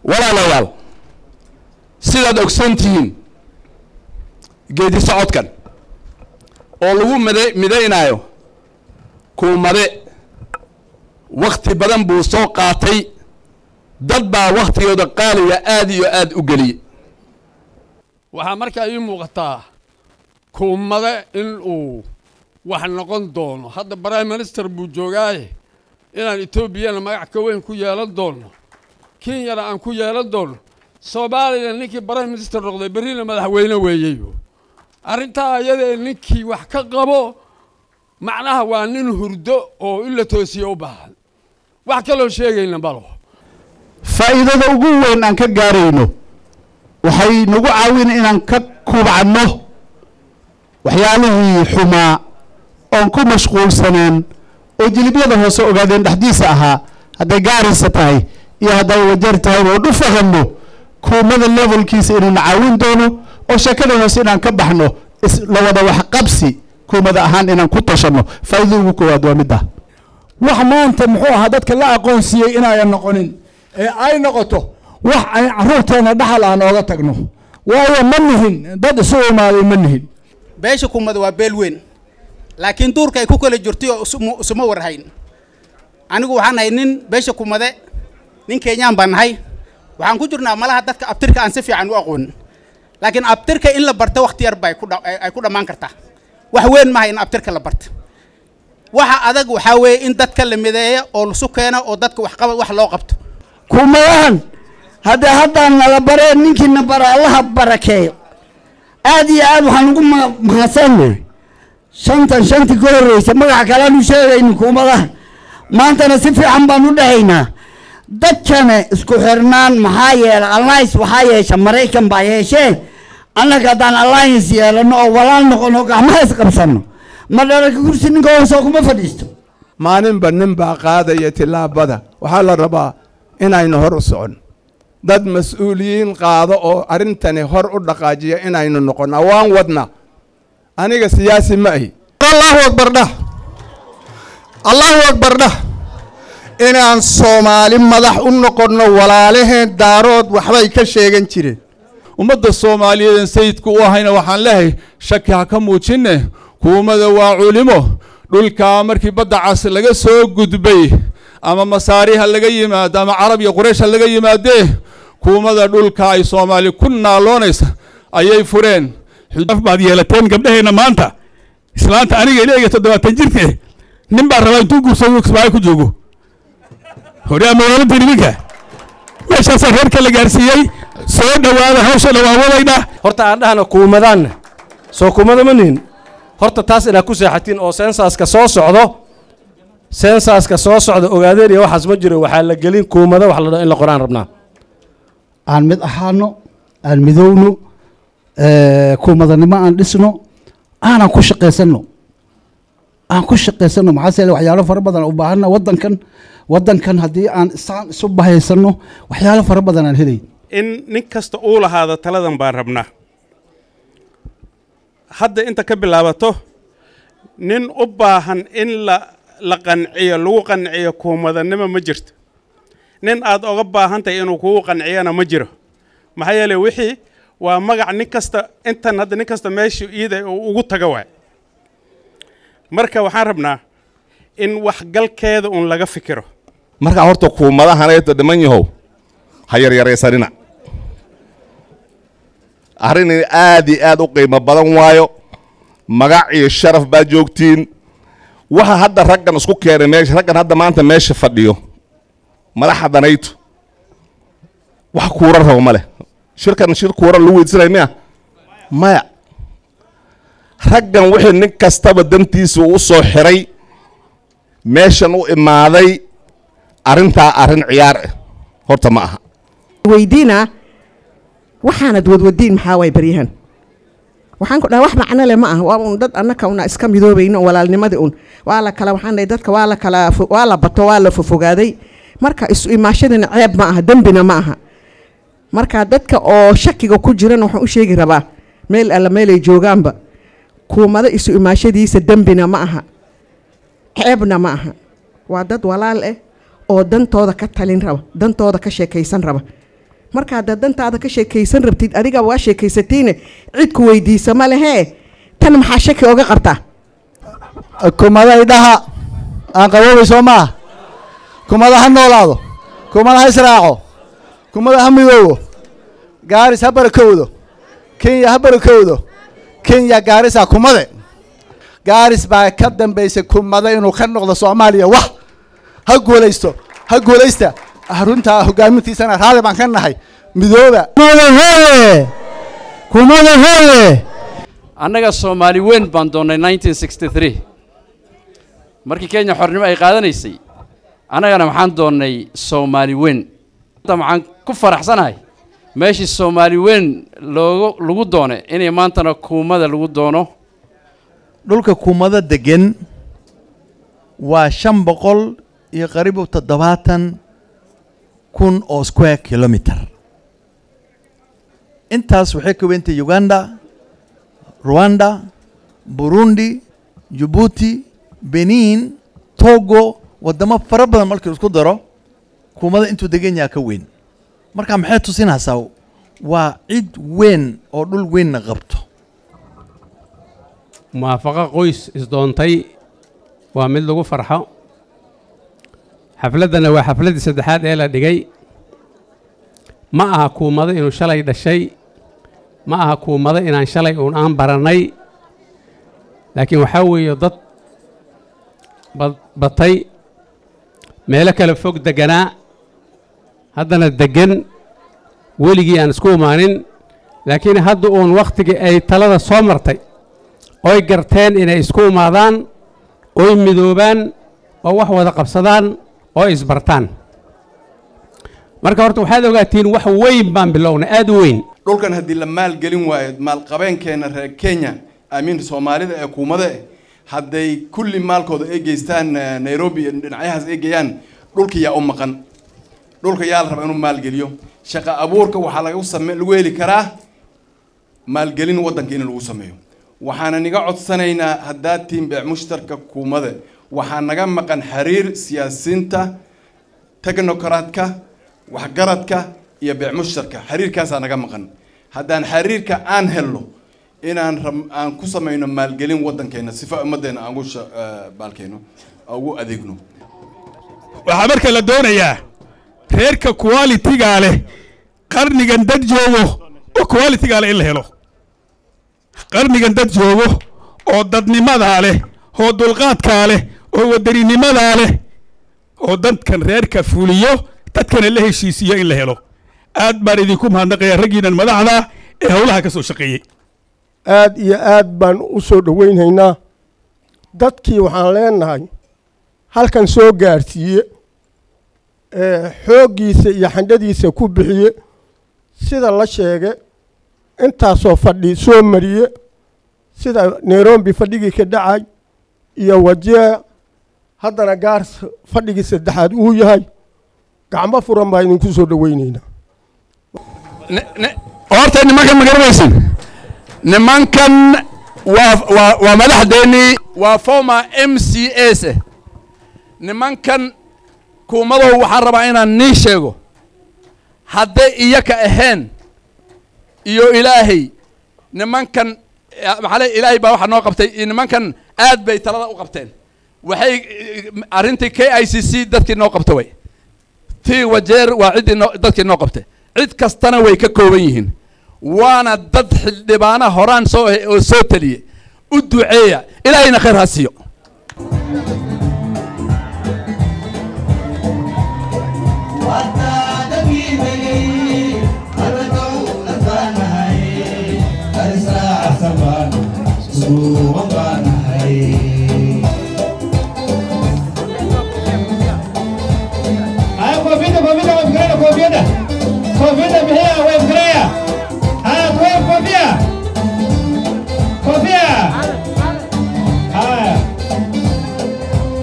ولا ليال سيداد أكسنتين جيدي سعود كان أولو مدينايو كو مدي وقت بدن بوسوقاتي دبا وقت يودقالي يا آدي يا آد أقلي وحامرك أيوم وقتها كو مدي إنو waxaan noqon doono hadda prime minister buu joogay inaan Ethiopia magac ka weyn ku yeelan doono Kenya aan ku yeelan doono Soomaaliya ninkii prime minister noqday berina madaxweyne weeyayo arinta ayada ninkii wax ka qabo macnaha waa nin hurdo oo ila toosiyo u baahan wax kale oo sheegayna balo faa'iidada ugu weyn aan ka gaarayno waxay nagu caawin inaan ka kubcano waxyaalihii xumaa oon ku mashquulsaneen oo jilibyada hoose ogaadeen dhaxdiisa ahaa hadday gaaraysa tahay iyo hadday wajar tahay oo u fahamno kuumada levelkiisa inuu caawin doono oo shakada hoose inaan ka baxno la wada wax qabsi kuumada ahaan inaan ku tashano faa'iido ugu koowaad waa midda wax maanta muxuu ahaa dadka la aqoonsiyay inaan noqonin ee ay noqoto wax ay caruurteena dhaxal aan ooga tagno waayo ma nihin dad isu imaaday ma nihin beesha kuumada waa beel weyn laakiin duurka ay ku kala jirtay oo isuma warhayn anigu waxaan hay nin beesha kumade nin Kenyaan baan nahay waxaan ku jirnaa malaha dadka abtirka aan si fiican u aqoon laakiin abtirka in la barto waqti yar bay ku dhamaan kartaa wax weyn ma hay in abtirka la barto waxa adag waxa weey in dadka la mideeyo oo la sukeeno oo dadka wax loo qabto kumadahan haddaan nala bareen ninkiina bara Allah barakeeyo aad iyo aad waxaan ugu mahadsannahay shanti ka horreysa magaca kale aanu sheegayno kuumadaha maantana si fiican baan u dhahaynaa dadkana isku xirnaan maxaa yeelay alliance waxaa yeesha Mareykan baa yeesheen annaga haddaan alliance yeelano oo walaal noqono gacmaha isqabsano ma dharka kursi ninka hoose kuma fadhiisto maalinba nin baa qaadaya tilaabada waxaa la rabaa inaynu hor u socon dad mas'uuliyiin qaado oo arintani hor u dhaqaajiya inaynu noqono waan wadna aniga siyaasi ma ahi Allahu akbar dah inaan Soomaali madax u noqono walaalaheen daarood waxbay ka sheegan jireen ummadda Soomaaliyeed sayidku u ahayna waxaan leeyahay shaki ha ka muujinne kuumada waa culimo dhulka markii badda cas laga soo gudbay ama masaariha laga yimaado ama carab iyo quraysh laga yimaadee kuumada dhulka ay Soomaali ku naaloonaysa ayay fureen xudaf baad yeelateen gabdhaheena maanta islaanta aniga ileeyahay 70 jirkee nin baa rabaa intuu guursado Kismaayo ku joogo hore magaalada ninka meeshaas reerka la gaarsiiyay soo dhawaada hawsha dhawaadayna horta aan dhahna kuumadaan soo kuumada manin horta taas ina ku seexatiin oo census-ka soo socdo ogaadeen iyo waxaas ma jiro waxa la gelin kuumada wax la in la qoraan rabnaa aan mid ahaano aan midowno kuumadanimo aan dhisno aanan ku shaqeysano maxaa yeelay waxyaalo fara badan u baahana wadankan haddii aan isu bahaysano waxyaalo fara badan aan helay in nin kasta uu lahaado taladan baan rabnaa hadda inta ka bilaabato nin u baahan in la qanciyo lagu qanciyo kuumadanimo ma jirto nin aad oga baahantahay inuu kugu qanciyana ma jiro maxaa yeelay wixii waa magac nin kasta intan hadda nin kasta meesha iiday oo ugu taga waay marka waxaan rabnaa in wax galkeeda un laga fikiro marka horta kuumadahan ay dhiman yahow ha yaryaraysanina arrin aad u qiimo badan waayo magac iyo sharaf baa joogtiin waxa hadda raggan isku keenay meesha raggan hadda maanta meesha fadhiyo madaxdanaytu wax kuura rabo male shirkan shir kuura lagu weydiinay maya raggan wixii nin kastaba dantiisa u soo xiray meeshan u imaaday arinta arin ciyaar horta ma aha weydiina waxaanad wadwadiin maxaa way bariyahan waxaan ku dhahay wax macna leh ma aha waa un dad annaka una iska midoobayno walaalnimadii un waa la kala waxaan dhahay dadka waa la bato waa la fogaaday marka isu imaashadina ceeb ma aha dambina ma aha marka dadka oo shakiga ku jirana waxaan u sheegi rabaa meel alla meel ay joogaanba kuumada isu imaashadiisa dambina ma aha ceebna ma aha waa dad walaal ah oo dantooda ka talin raba dantooda ka sheekaysan raba marka haddaad dantaada ka sheekaysan rabtid adiga waa sheekaysatiine cid ku weydiisa ma lehee tan maxaa shaki oga qabtaa kumada idhaha aan qaboobay soo maaha kumada ha noolaado kumada ha israaco kumada ha midoobo gaaris ha barakowdo kenya ha barakowdo kenya gaarisa kumade gaaris baa ka dambaysay kumada inuu ka noqdo soomaaliya wax ha guulaysta runtaa hogaamintiisana raali baan ka nahay midooba kumada hooye annaga Soomaali weyn baan doonay 1963 markii Kenya xornimo ay qaadanaysay annagana waxaan doonay Soomaali weyn waxaan ku faraxsanahay meeshii Soomaali weyn lagu doonay inay maantana kumada lagu doono dhulka kumada degan waa 500 iyo qariib 70,000 oo square kilometer intaas waxay ka weynta Uganda Rwanda Burundi Djibouti Benin Togo wadamo fara badan markii isku daro kumada intuu degan yahay ka weyn marka maxay tusinaysaa waa cid weyn oo dhul weyn qabto muwaafaqo qoys isdoontay waa mid lagu farxo xafladana waa xafladii saddexaad ee la dhigay ma aha kuumada inuu shalay dhashay ma aha kuumada inaan shalay aan baranay laakiin waxaa weeye dad batay meelo kale fog deganaa haddana degan weligii aan isku imaanin laakiin hadda uun wakhtigii ay talada soo martay oy garteen inay isku imaadaan oy midoobaan oo wax wada qabsadaan oo isbartaan marka horta waxaad ogaatiin wax weyn baan bilownay aad u weyn dhulkan haddii la maalgelin waayo maalqabeenkeena reer Kenya aamin Soomaalida ee kuumada hadday kulli maalkooda ay geystaan Nairobi dhinacyahaas ay geeyaan dhulka yaa u maqan dhulka yaa la rabaa inuu maalgeliyo shaqo abuurka waxa lagu heli karaa maalgelin wadanka in lagu sameeyo waxaana niga codsanaynaa haddaad tiim beec mushtarka kuumada waxaa naga maqan xiriir siyaasiyiinta technocratka waxgaradka iyo beec mushtarka xiriirkaasaa naga maqan haddaan xiriirka aan helno inaan ku samayno maalgelin wadankeena sifa ummadeena aan baalkeeno ugu adeegno waxaa marka la doonayaa reerka quality-ga leh qarnigan dad joogo oo quality-ga leh in la helo qarnigan dad joogo oo dadnimada leh oo dulqaadka leh oo wadaninimada leh oo dadkan reerka fuliyo dadkana la heshiisiyo in la helo aad baan idinku mahadnaqayaa raggiinan madaxda ee howlaha ka soo shaqeeyey aad iyo aad baan u soo dhaweynhaynaa dadkii waxaan leenahay halkan soo gaarsiiye xooggiisa iyo xandhadiisa ku bixiye sida la sheegay intaasoo fadhi soo mariye sida Nairobi fadhigii ka dhacay iyo Wajir haddana Gaars fadhigii saddexaad uu yahay gacmo furan baa idinku soo dhaweynaynaa horta nimankan ma garanaysin nimankan waa madaxdeennii waa former MCAs nimankan kuumadow waxaan rabaa inaan nii sheego hadday iyaka ahayn iyo ilaahay nimankan maxaa ilaahay baa waxa noo qabtay nimankan aad bay talada u qabteen waxay arrintii KICC dadkii noo qabtay way tii Wajeer waa cid dadkii noo qabtay cid kastana way ka kooban yihiin waana dad xildhibaana horaan soo taliye u duceeya ilaahayna khayr ha siiyo Hey